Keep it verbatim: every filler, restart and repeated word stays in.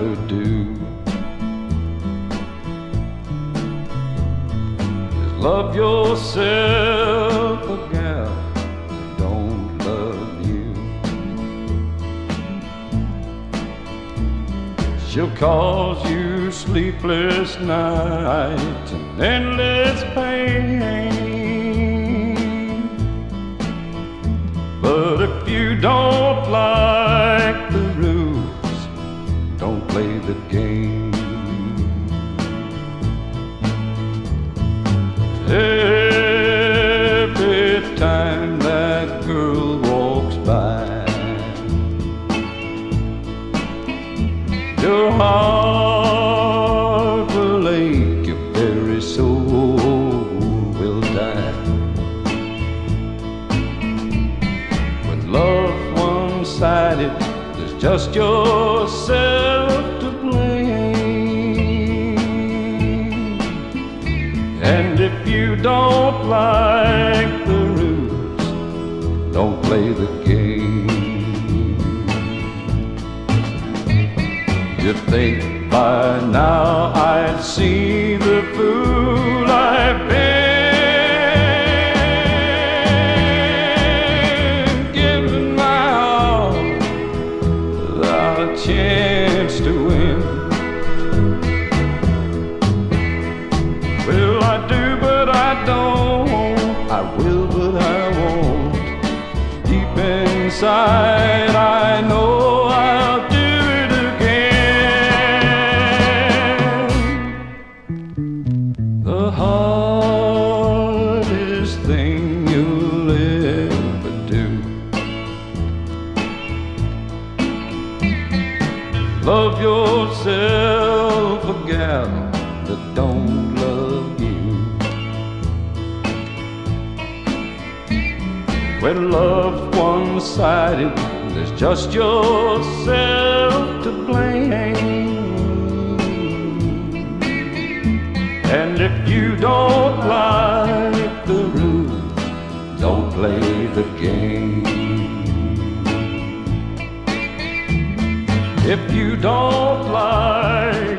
ever do. Just love yourself a gal that don't love you. She'll cause you sleepless nights and endless pain. But if you don't like the rules, don't play the game. Every time that girl walks by, your heart will ache, your very soul will die. When love's one-sided, there's just yourself to blame. And if you don't like the rules, don't play the game. You'd think by now I'd see the fool I've been, giving my all without a chance to win. Well, I do, but I don't. I will, but I won't. Deep inside I know I'll do it again. The hardest thing you'll ever do, love yourself a gal that don't love you. When love's one-sided, there's just yourself to blame. And if you don't like the rules, don't play the game. If you don't like